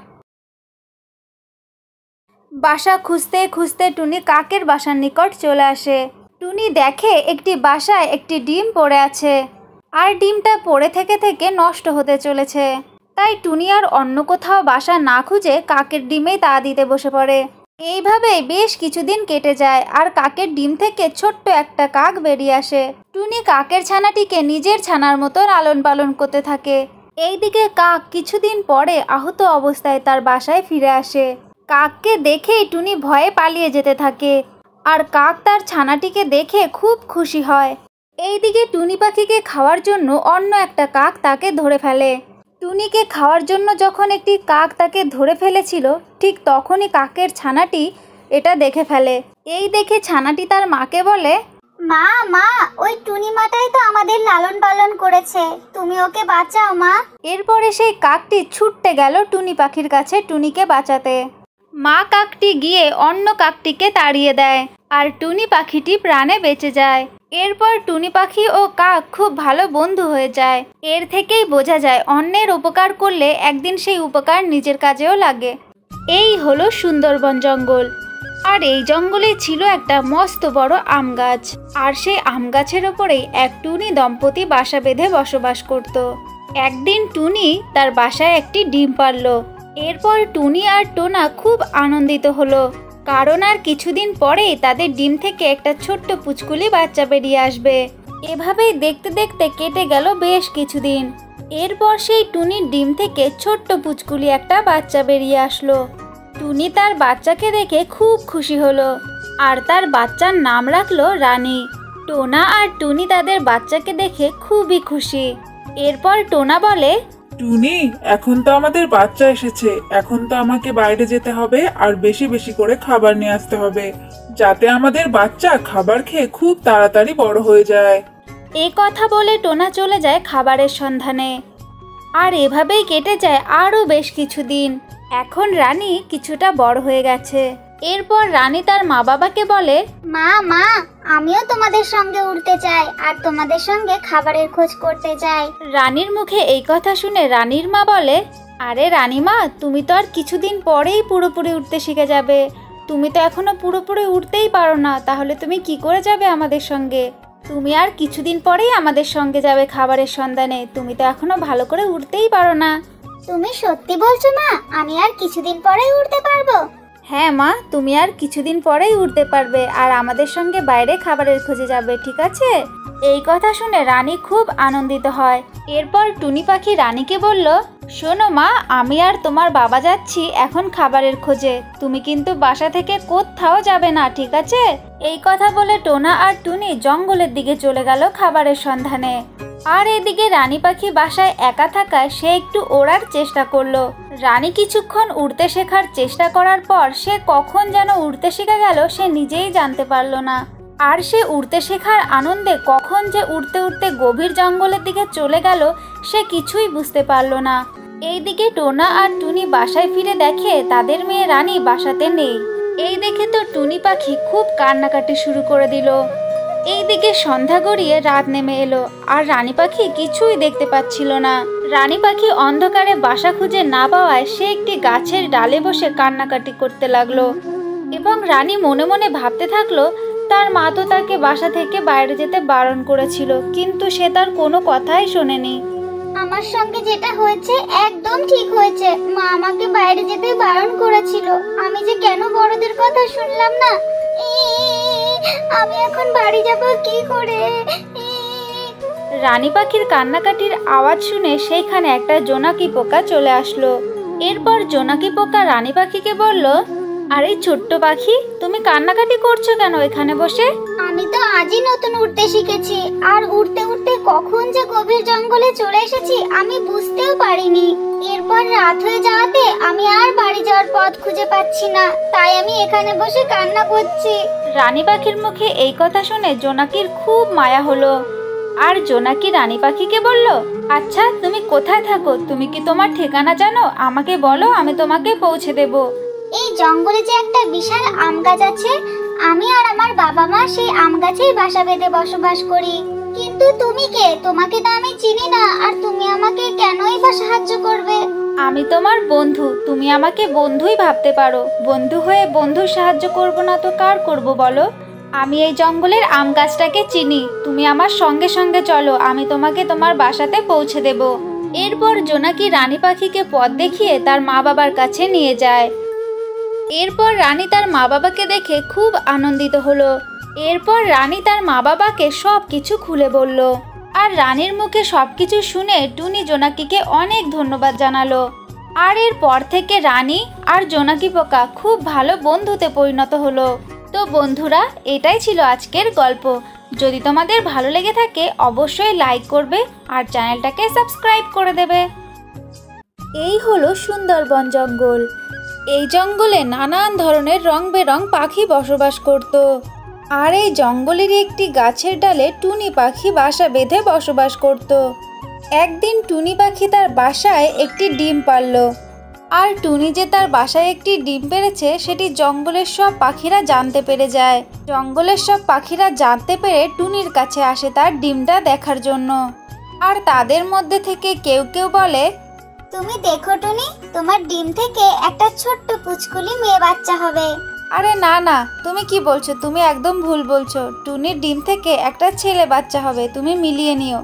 বাসা খুঁজতে খুঁজতে টুনি কাকের বাসার নিকট চলে আসে। টুনি দেখে একটি বাসায় একটি ডিম পড়ে আছে, আর ডিমটা পড়ে থেকে থেকে নষ্ট হতে চলেছে। তাই টুনি আর অন্য কোথাও বাসা না খুঁজে কাকের ডিমেই তা দিতে বসে পড়ে। এইভাবেই বেশ কিছুদিন কেটে যায়, আর কাকের ডিম থেকে ছোট্ট একটা কাক বেরিয়ে আসে। টুনি কাকের ছানাটিকে নিজের ছানার মতো লালন পালন করতে থাকে। এইদিকে কাক কিছুদিন পরে আহত অবস্থায় তার বাসায় ফিরে আসে। কাককে দেখেই টুনি ভয়ে পালিয়ে যেতে থাকে, আর কাক তার ছানাটিকে দেখে খুব খুশি হয়। এইদিকে টুনি পাখিকে খাওয়ার জন্য অন্য একটা কাক তাকে ধরে ফেলে। টুনিকে খাওয়ার জন্য যখন একটি কাক তাকে ধরে ফেলেছিল, ঠিক তখনই কাকের ছানাটি এটা দেখে ফেলে। এই দেখে ছানাটি তার মাকে বলে, মা মা ওই টুনি মাটাই তো আমাদের লালন পালন করেছে, তুমি ওকে বাঁচাও মা। এরপরে সেই কাকটি ছুটতে গেল টুনি পাখির কাছে টুনিকে বাঁচাতে। মা কাকটি গিয়ে অন্য কাকটিকে তাড়িয়ে দেয়, আর টুনি পাখিটি প্রাণে বেঁচে যায়। এরপর টুনি পাখি ও কাক খুব ভালো বন্ধু হয়ে যায়। এর থেকেই বোঝা যায় অন্যের উপকার করলে একদিন সেই উপকার নিজের কাজেও লাগে। এই হলো সুন্দরবন জঙ্গল। আর এই জঙ্গলে ছিল একটা মস্ত বড় আম গাছ, আর সেই আম গাছের ওপরেই এক টুনি দম্পতি বাসা বেঁধে বসবাস করত। একদিন টুনি তার বাসায় একটি ডিম পারল। এরপর টুনি আর টোনা খুব আনন্দিত হলো, কারণ আর কিছুদিন পরেই তাদের ডিম থেকে একটা ছোট্ট পুচকুলি বাচ্চা বেরিয়ে আসবে। এভাবেই দেখতে দেখতে কেটে গেল বেশ কিছুদিন। এরপর সেই টুনির ডিম থেকে ছোট্ট পুচকুলি একটা বাচ্চা বেরিয়ে আসলো। টুনি তার বাচ্চাকে দেখে খুব খুশি হলো, আর তার বাচ্চার নাম রাখলো রানী। টোনা আর টুনি তাদের বাচ্চাকে দেখে খুবই খুশি। এরপর টোনা বলে, টুনি, এখন তো আমাদের বাচ্চা এসেছে, এখন তো আমাকে বাইরে যেতে হবে আর বেশি বেশি করে খাবার নিয়ে আসতে হবে, যাতে আমাদের বাচ্চা খাবার খেয়ে খুব তাড়াতাড়ি বড় হয়ে যায়। এই কথা বলে টোনা চলে যায় খাবারের সন্ধানে। আর এভাবেই কেটে যায় আরও বেশ কিছুদিন। এখন রানী কিছুটা বড় হয়ে গেছে। এরপর রানী তার মা বাবাকে বলে, মা মা আমিও তোমাদের সঙ্গে উড়তে চাই আর তোমাদের সঙ্গে খাবারের খোঁজ করতে চাই। রানীর মুখে এই কথা শুনে রানীর মা বলে, আরে রানীমা, তুমি তো আর কিছুদিন পরেই পুরোপুরি উঠতে শিখে যাবে। তুমি তো এখনো পুরোপুরি উঠতেই পারো না, তাহলে তুমি কি করে যাবে আমাদের সঙ্গে? তুমি আর কিছুদিন পরেই আমাদের সঙ্গে যাবে খাবারের সন্ধানে, তুমি তো এখনো ভালো করে উঠতেই পারো না। তুমি সত্যি বলছো মা? আমি আর কিছুদিন পরেই উঠতে পারবো? হ্যাঁ মা, তুমি আর কিছুদিন পরেই উঠতে পারবে, আর আমাদের সঙ্গে বাইরে খাবারের খোঁজে যাবে, ঠিক আছে? এই কথা শুনে রানী খুব আনন্দিত হয়। এরপর টুনি পাখি রানীকে বলল, শোনো মা, আমি আর তোমার বাবা যাচ্ছি এখন খাবারের খোঁজে, তুমি কিন্তু বাসা থেকে কোথাও যাবে না, ঠিক আছে? এই কথা বলে টোনা আর টুনি জঙ্গলের দিকে চলে গেল খাবারের সন্ধানে। আর এদিকে রানী পাখি বাসায় একা থাকায় সে একটু ওড়ার চেষ্টা করলো। রানী কিছুক্ষণ উড়তে শেখার চেষ্টা করার পর সে কখন যেন উড়তে শিখে গেল সে নিজেই জানতে পারলো না। আর সে উড়তে শেখার আনন্দে কখন যে উড়তে উড়তে গভীর জঙ্গলের দিকে চলে গেল সে কিছুই বুঝতে পারলো না। এইদিকে টোনা আর টুনি বাসায় ফিরে দেখে তাদের মেয়ে রানী বাসাতে নেই। এই দেখে তো টুনি পাখি খুব কান্নাকাটি শুরু করে দিল। এইদিকে সন্ধ্যা গড়িয়ে রাত নেমে এলো, আর রানী পাখি কিছুই দেখতে পাচ্ছিল না। রানী পাখি অন্ধকারে বাসা খুঁজে না পাওয়ায় সে একটি গাছের ডালে বসে কান্নাকাটি করতে লাগলো, এবং রানী মনে মনে ভাবতে থাকলো তার মা তো তাকে বাসা থেকে বাইরে যেতে বারণ করেছিল, কিন্তু সে তার কোনো কথাই শোনেনি। আমার সঙ্গে যেটা হয়েছে একদম ঠিক হয়েছে। মা আমাকে বাইরে যেতে বারণ করেছিল, আমি যে কেন বড়দের কথা শুনলাম না। আমি এখন বাড়ি যাব কি করে? রানী পাখির কান্নাকাটির আওয়াজ শুনে সেইখানে একটা জোনাকি পোকা চলে আসলো। এরপর জোনাকি পোকা রানী পাখিকে বলল, আরে ছোট্ট পাখি, তুমি কান্নাকাটি করছো কেন এখানে বসে? আমি তো আজই নতুন উড়তে শিখেছি, আর উড়তে উড়তে কখন যে গভীর জঙ্গলে চলে এসেছি আমি বুঝতেও পারিনি। এরপর রাত হয়ে যাওয়াতে আমি আর বাড়ি যাওয়ার পথ খুঁজে পাচ্ছি না, তাই আমি এখানে বসে কান্না করছি। রানী পাখির মুখে এই কথা শুনে জোনাকির খুব মায়া হলো। আর জোনাকি রানী পাখিকে বলল, আচ্ছা তুমি কোথায় থাকো? তুমি কি তোমার ঠিকানা জানো? আমাকে বলো, আমি তোমাকে পৌঁছে দেব। এই জঙ্গলে যে একটা বিশাল আম গাছ আছে, আমি আর আমার বাবা মা সেই আম গাছেই বাসা বেঁধে বসবাস করি। কিন্তু তুমি কে? তোমাকে তো আমি চিনি না, আর তুমি আমাকে কেনই বা সাহায্য করবে? আমি তোমার বন্ধু, তুমি আমাকে বন্ধুই ভাবতে পারো। বন্ধু হয়ে বন্ধুর সাহায্য করব না তো কার করব বলো? আমি এই জঙ্গলের আম গাছটাকে চিনি, তুমি আমার সঙ্গে সঙ্গে চলো, আমি তোমাকে তোমার বাসাতে পৌঁছে দেব। এরপর জোনাকি রানী পাখিকে পথ দেখিয়ে তার মা বাবার কাছে নিয়ে যায়। এরপর রানী তার মা বাবাকে দেখে খুব আনন্দিত হলো। এরপর রানী তার মা বাবাকে সব কিছু খুলে বলল। আর রানীর মুখে সব কিছু শুনে টুনি জোনাকিকে অনেক ধন্যবাদ জানালো। আর এরপর থেকে রানী আর জোনাকি পোকা খুব ভালো বন্ধুতে পরিণত হলো। তো বন্ধুরা, এটাই ছিল আজকের গল্প। যদি তোমাদের ভালো লেগে থাকে অবশ্যই লাইক করবে আর চ্যানেলটাকে সাবস্ক্রাইব করে দেবে। এই হলো সুন্দরবন জঙ্গল। এই জঙ্গলে নানান ধরনের রং বেরং পাখি বসবাস করত। আর এই জঙ্গলের একটি গাছের ডালে টুনি পাখি বাসা বেঁধে বসবাস করত। একদিন টুনি পাখি তার বাসায় একটি ডিম পারল। আর টুনি যে তার বাসায় একটি ডিম পেড়েছে সেটি জঙ্গলের সব পাখিরা জানতে পেরে যায়। জঙ্গলের সব পাখিরা জানতে পেরে টুনির কাছে আসে তার ডিমটা দেখার জন্য। আর তাদের মধ্যে থেকে কেউ কেউ বলে, তুমি দেখো টুনি, তোমার ডিম থেকে একটা ছোট্ট পুচকুলি মেয়ে বাচ্চা হবে। আরে না না, তুমি কি বলছো? তুমি একদম ভুল বলছো। টুনির ডিম থেকে একটা ছেলে বাচ্চা হবে, তুমি মিলিয়ে নিও।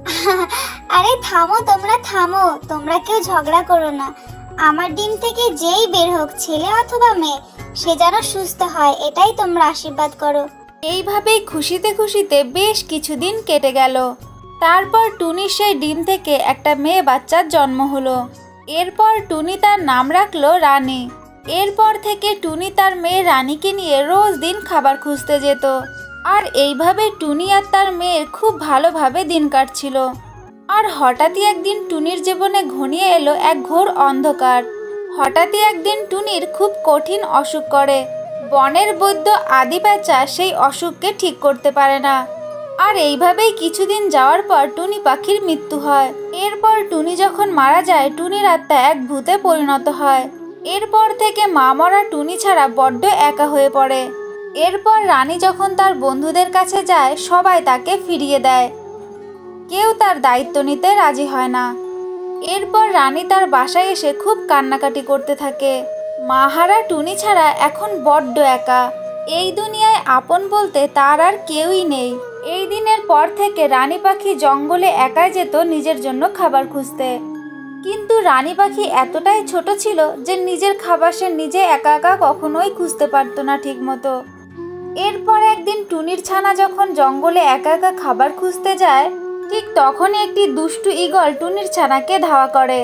আরে থামো, তোমরা থামো, তোমরা কেউ ঝগড়া করো না। আমার ডিম থেকে যেই বের হোক, ছেলে অথবা মেয়ে, সে যেন সুস্থ হয়, এটাই তোমরা আশীর্বাদ করো। এইভাবেই খুশিতে খুশিতে বেশ কিছুদিন কেটে গেল। তারপর টুনির সেই ডিম থেকে একটা মেয়ে বাচ্চার জন্ম হলো। এরপর টুনি তার নাম রাখলো রানী। এরপর থেকে টুনি তার মেয়ে রানীকে নিয়ে রোজ দিন খাবার খুঁজতে যেত। আর এইভাবে টুনি আর তার মেয়ের খুব ভালোভাবে দিন কাটছিল। আর হঠাৎই একদিন টুনির জীবনে ঘনিয়ে এলো এক ঘোর অন্ধকার। হঠাৎই একদিন টুনির খুব কঠিন অসুখ করে। বনের বৈদ্য আদি পেঁচা সেই অসুখকে ঠিক করতে পারে না। আর এইভাবেই কিছুদিন যাওয়ার পর টুনি পাখির মৃত্যু হয়। এরপর টুনি যখন মারা যায়, টুনির আত্মা এক ভূতে পরিণত হয়। এরপর থেকে মা মরা টুনি ছাড়া বড্ড একা হয়ে পড়ে। এরপর রানী যখন তার বন্ধুদের কাছে যায়, সবাই তাকে ফিরিয়ে দেয়। কেউ তার দায়িত্ব নিতে রাজি হয় না। এরপর রানী তার বাসায় এসে খুব কান্নাকাটি করতে থাকে। মাহারা টুনি ছাড়া এখন বড্ড একা। এই দুনিয়ায় আপন বলতে তার আর কেউই নেই। এই দিনের পর থেকে রানী পাখি জঙ্গলে একাই যেত নিজের জন্য খাবার খুঁজতে। কিন্তু রানী পাখি এতটাই ছোট ছিল যে নিজের খাবার সে নিজে একা একা কখনোই খুঁজতে পারতো না ঠিক মতো। এরপর একদিন টুনির ছানা যখন জঙ্গলে একা একা খাবার খুঁজতে যায়, ঠিক তখনই একটি দুষ্টু ঈগল টুনির ছানাকে ধাওয়া করে।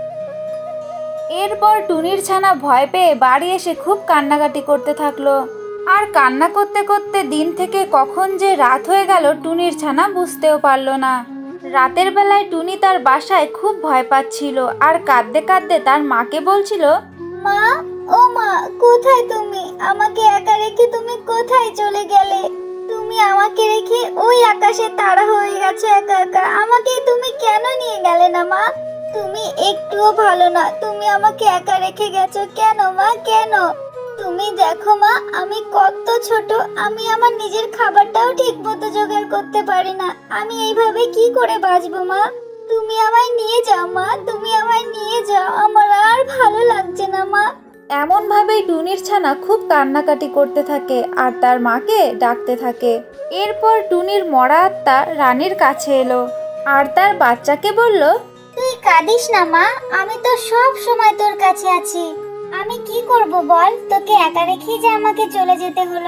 এরপর টুনির ছানা ভয় পেয়ে বাড়ি এসে খুব কান্নাকাটি করতে থাকলো। আর কান্না করতে করতে দিন থেকে কখন যে রাত হয়ে গেল টুনির ছানা বুঝতেও পারল না। রাতের বেলায় টুনি তার বাসায় খুব ভয় পাচ্ছিল আর কাঁদতে কাঁদতে তার মাকে বলছিল, মা, ও মা, কোথায় তুমি? আমাকে একা রেখে তুমি কোথায় চলে গেলে? তুমি আমাকে রেখে ওই আকাশে তারা হয়ে গেছে একা একা। আমাকে তুমি কেন নিয়ে গেলে না মা? তুমি একটুও ভালো না, তুমি আমাকে একা রেখে গেছো কেন মা, কেন? তুমি দেখো মা, আমি কত ছোট, আমি আমার নিজের খাবারটাও ঠিক মতো জোগাড় করতে পারি না। আমি এইভাবে কি করে বাঁচবো মা? তুমি আমায় নিয়ে যাও মা, তুমি আমায় নিয়ে যাও, আমার আর ভালো লাগছে না মা। এমন ভাবেই টুনির ছানা খুব কান্নাকাটি করতে থাকে আর তার মাকে ডাকতে থাকে। এরপর টুনির মরা আত্মা রানীর কাছে এলো আর তার বাচ্চাকে বলল, তুই কাঁদিস না মা, আমি তো সব সময় তোর কাছে আছি। আমি কি করব বল? তোকে একা রেখেই যে আমাকে চলে যেতে হলো।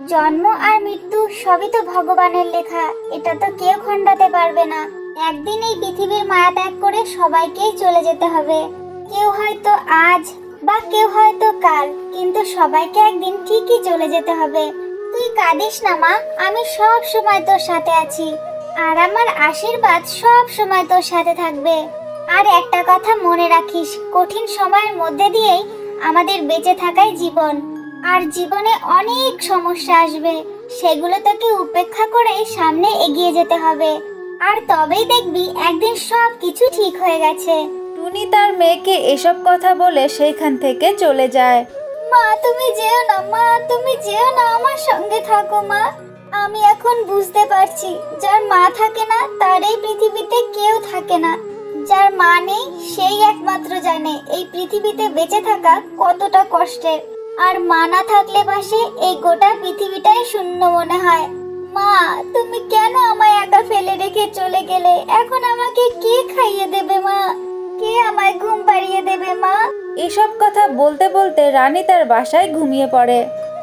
জন্ম আর মৃত্যু সবই তো ভগবানের লেখা, এটা তো কেউ খণ্ডাতে পারবে না। একদিন এই পৃথিবীর মায়া ত্যাগ করে সবাইকেই চলে যেতে হবে। কেউ হয়তো আজ বা কেউ হয়তো কাল, কিন্তু সবাইকে একদিন ঠিকই চলে যেতে হবে। তুই কাঁদিস না মা, আমি সব সময় তোর সাথে আছি, আর আমার আশীর্বাদ সব সময় তোর সাথে থাকবে। আর একটা কথা মনে রাখিস, কঠিন সময়ের মধ্যে দিয়েই আমাদের বেঁচে থাকাই জীবন। আর জীবনে অনেক সমস্যা আসবে, সেগুলো তোকে উপেক্ষা করে সামনে এগিয়ে যেতে হবে, আর তবেই দেখবি একদিন সব কিছু ঠিক হয়ে গেছে। টুনি তার মেয়েকে এসব কথা বলে সেইখান থেকে চলে যায়। মা তুমি যেও না, মা তুমি যেও না, আমার সঙ্গে থাকো মা। আমি এখন বুঝতে পারছি, যার মা থাকে না তার এই পৃথিবীতে কেউ থাকে না। যার মা নেই সেই একমাত্র জানে এই পৃথিবীতে বেঁচে থাকা কতটা কষ্টের। আর মা না থাকলে পাশে এই গোটা পৃথিবীটাই শূন্য মনে হয়। মা তুমি কেন আমায় একা ফেলে রেখে চলে গেলে? এখন আমাকে কে খাইয়ে দেবে মা? কে আমায় ঘুম পাড়িয়ে দেবে মা? এসব কথা বলতে বলতে রানী তার বাসায় ঘুমিয়ে পড়ে।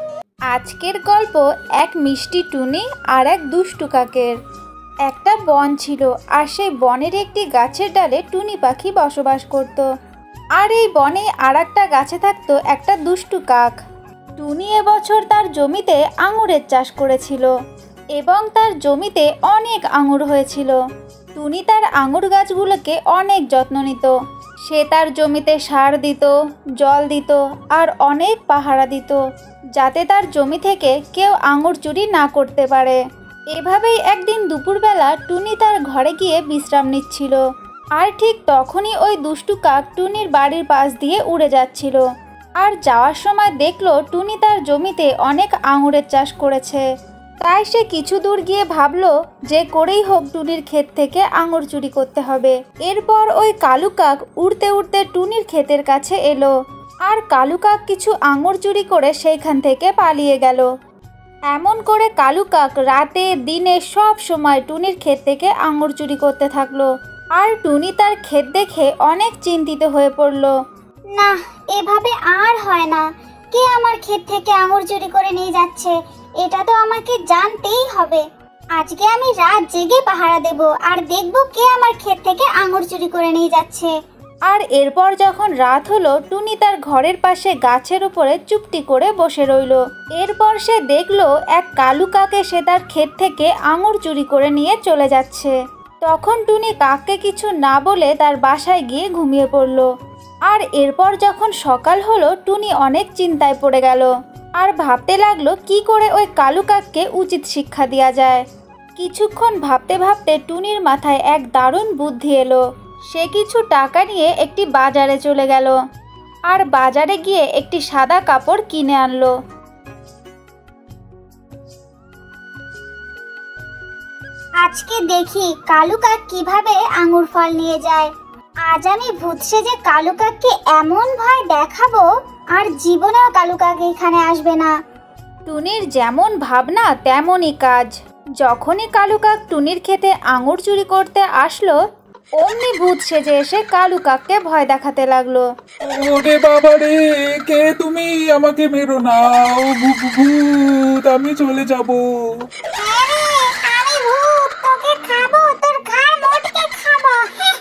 আজকের গল্প এক মিষ্টি টুনি আর এক দুষ্টু কাকের। একটা বন ছিল, আর সেই বনের একটি গাছের ডালে টুনি পাখি বসবাস করত। আর এই বনে আর একটা গাছে থাকতো একটা দুষ্টু কাক। টুনি এবছর তার জমিতে আঙুরের চাষ করেছিল এবং তার জমিতে অনেক আঙুর হয়েছিল। টুনি তার আঙুর গাছগুলোকে অনেক যত্ন নিত। সে তার জমিতে সার দিত, জল দিত আর অনেক পাহারা দিত, যাতে তার জমি থেকে কেউ আঙুর চুরি না করতে পারে। এভাবেই একদিন দুপুরবেলা টুনি তার ঘরে গিয়ে বিশ্রাম নিচ্ছিল। আর ঠিক তখনই ওই দুষ্টু কাক টুনির বাড়ির পাশ দিয়ে উড়ে যাচ্ছিল। আর যাওয়ার সময় দেখলো টুনি তার জমিতে অনেক আঙুরের চাষ করেছে। তাই সে কিছু দূর গিয়ে ভাবলো যে করেই হোক টুনির ক্ষেত থেকে আঙুর চুরি করতে হবে। এরপর ওই কালু কাক উড়তে উড়তে টুনির ক্ষেতের কাছে এলো, আর কালু কাক কিছু আঙুর চুরি করে সেইখান থেকে পালিয়ে গেল। এমন করে কালু কাক রাতে দিনে সব সময় টুনির ক্ষেত থেকে আঙুর চুরি করতে থাকলো। আর টুনি তার ক্ষেত দেখে অনেক চিন্তিত হয়ে পড়ল। না, এভাবে আর হয় না। কে আমার ক্ষেত থেকে আঙুর চুরি করে নিয়ে যাচ্ছে, এটা তো আমাকে জানতেই হবে। আজকে আমি রাত জেগে পাহারা দেব আর দেখব কে আমার ক্ষেত থেকে আঙুর চুরি করে নিয়ে যাচ্ছে। আর এরপর যখন রাত হলো, টুনি তার ঘরের পাশে গাছের উপরে চুপটি করে বসে রইল। এরপর সে দেখলো এক কালু কাকে সে তার ক্ষেত থেকে আঙুর চুরি করে নিয়ে চলে যাচ্ছে। তখন টুনি কাককে কিছু না বলে তার বাসায় গিয়ে ঘুমিয়ে পড়ল। আর এরপর যখন সকাল হলো, টুনি অনেক চিন্তায় পড়ে গেল আর ভাবতে লাগলো কি করে ওই কালু কাককে উচিত শিক্ষা দেওয়া যায়। কিছুক্ষণ ভাবতে ভাবতে টুনির মাথায় এক দারুণ বুদ্ধি এলো। সে কিছু টাকা নিয়ে একটি বাজারে চলে গেল আর বাজারে গিয়ে একটি সাদা কাপড় কিনে আনলো। আজকে দেখি কালু কাক কিভাবে আঙুর ফল নিয়ে যায়। আজ আমি ভূত সেজে কালু কাককে এমন ভয় দেখাবো, আর জীবনেও কালু কাক এখানে আসবে না। টুনির যেমন ভাবনা তেমনই কাজ। যখনই কালু কাক টুনির ক্ষেতে আঙুর চুরি করতে আসলো, অমনি ভূত সেজে এসে কালু কাককে ভয় দেখাতে লাগলো। ওরে বাবা রে, কে তুমি? আমাকে মেরো না, ও ভূ- ভূ- ভূত, আমি চলে যাব। আমি ভূত, তোকে খাবো, তোর ঘাড় মোটকে খাবো।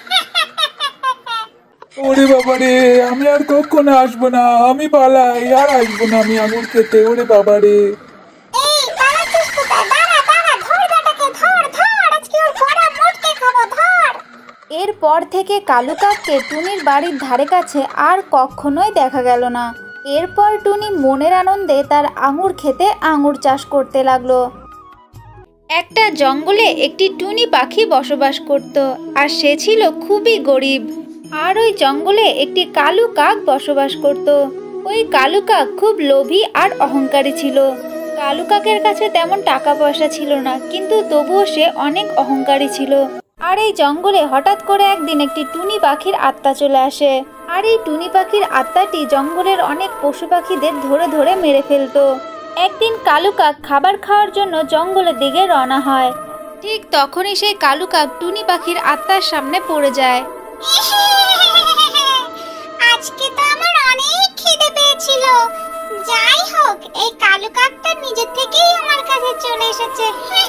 ওরে বাবা রে, আমি আর কখনো আসবো না, আমি পালাই, আর আসবো না আমি আঙুর খেতে। ওরে বাবা রে। এই পালাচ্ছিস কোথায়? দাঁড়া দাঁড়া, ধর বেটাকে, ধর ধর, আজকে ওর ঘাড় মোটকে খাবো, ধর। এরপর থেকে কালু কাককে টুনির বাড়ির ধারে কাছে আর কখনোই দেখা গেল না। এরপর টুনি মনের আনন্দে তার আঙুর খেতে আঙুর চাষ করতে লাগলো। একটা জঙ্গলে একটি টুনি পাখি বসবাস করত, আর সে ছিল খুবই গরিব। আর ওই জঙ্গলে একটি কালু কাক বসবাস করত। ওই কালু কাক খুব লোভী আর অহংকারী ছিল। কালু কাকের কাছে তেমন টাকা পয়সা ছিল না, কিন্তু তবুও সে অনেক অহংকারী ছিল। আর এই জঙ্গলে হঠাৎ করে একদিন একটি টুনি পাখির আত্মা চলে আসে। আর এই টুনি পাখির আত্মাটি জঙ্গলের অনেক পশু পাখিদের ধরে ধরে মেরে ফেলতো। একদিন কালু কাক খাবার খাওয়ার জন্য জঙ্গলের দিকে রওনা হয়। ঠিক তখনই সেই কালু কাক টুনি পাখির আত্মার সামনে পড়ে যায়। আজকে তো আমার অনেক খিদে পেয়েছিল, যাই হোক, এই কালু কাকটা নিজে থেকেই আমার কাছে চলে এসেছে।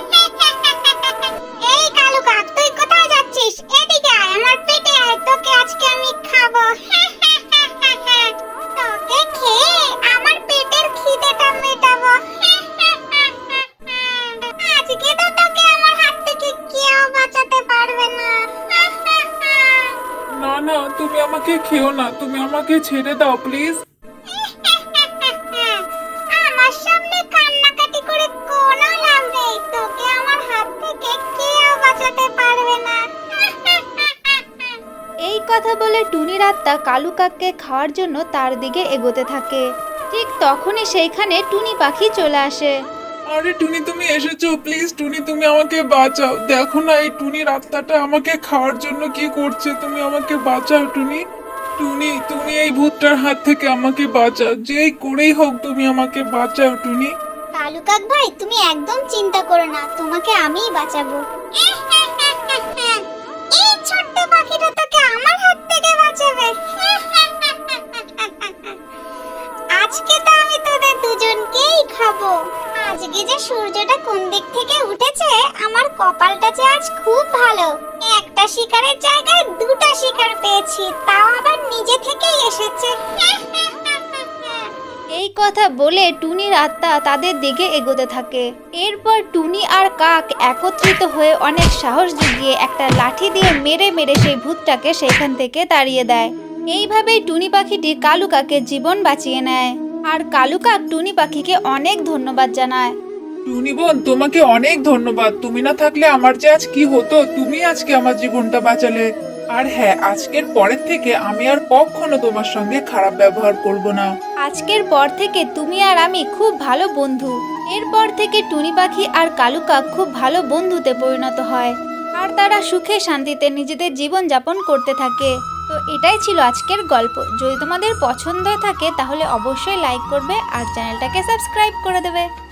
এই কালু কাক, তুই কোথায় যাচ্ছিস? এদিকে আয়, আমার পেটে আয়, তোকে আজকে আমি খাবো। তোকে খেয়ে আমার পেটের খিদেটা মেটাবো। আজকে তো তোকে আমার হাত থেকে কেউ বাঁচাতে পারবে না। না না, তুমি আমাকে খেও না, তুমি আমাকে ছেড়ে দাও প্লিজ। আমার সামনে কান্নাকাটি করে কোনো লাভ নেই, তোকে আমার হাত থেকে কেউ বাঁচাতে পারবে না। এই কথা বলে টুনির আত্মা কালু কাককে খাওয়ার জন্য তার দিকে এগোতে থাকে। ঠিক তখনই সেইখানে টুনি পাখি চলে আসে। আরে টুনি, তুমি এসেছো, প্লিজ টুনি তুমি আমাকে বাঁচাও। দেখো না এই টুনির আত্মাটা আমাকে খাওয়ার জন্য কি করছে, তুমি আমাকে বাঁচাও টুনি। টুনি তুমি এই ভূতটার হাত থেকে আমাকে বাঁচাও, যেই করেই হোক তুমি আমাকে বাঁচাও টুনি। কালু কাক ভাই, তুমি একদম চিন্তা করো না, তোমাকে আমিই বাঁচাবো। এই ছোট্ট পাখিটা তোকে আমার হাত থেকে বাঁচাবে। আজকে তো আমি তোদের দুজনকেই খাবো। আজকে যে সূর্যটা কোন দিক থেকে উঠেছে, আমার কপালটা যে আজ খুব ভালো। একটা শিকারের জায়গায় দুটো শিকার পেয়েছি, তাও আবার নিজে থেকেই এসেছে। এই কথা বলে টুনির আত্মা তাদের দিকে এগোতে থাকে। এরপর টুনি আর কাক একত্রিত হয়ে অনেক সাহস জুগিয়ে একটা লাঠি দিয়ে মেরে মেরে সেই ভূতটাকে সেখান থেকে তাড়িয়ে দেয়। এইভাবেই টুনি পাখিটি কালু কাকের জীবন বাঁচিয়ে নেয়। আর কালু কাক টুনি পাখিকে অনেক ধন্যবাদ জানায়। টুনি বোন, তোমাকে অনেক ধন্যবাদ। তুমি না থাকলে আমার যে আজ কি হতো, তুমি আজকে আমার জীবনটা বাঁচালে। আর হ্যাঁ, আজকের পরের থেকে আমি আর কখনো তোমার সঙ্গে খারাপ ব্যবহার করব না। আজকের পর থেকে তুমি আর আমি খুব ভালো বন্ধু। এরপর থেকে টুনি পাখি আর কালু কাক খুব ভালো বন্ধুতে পরিণত হয়। আর তারা সুখে শান্তিতে নিজেদের জীবন যাপন করতে থাকে। তো এটাই ছিল আজকের গল্প। যদি তোমাদের পছন্দ থাকে তাহলে অবশ্যই লাইক করবে আর চ্যানেলটাকে সাবস্ক্রাইব করে দেবে।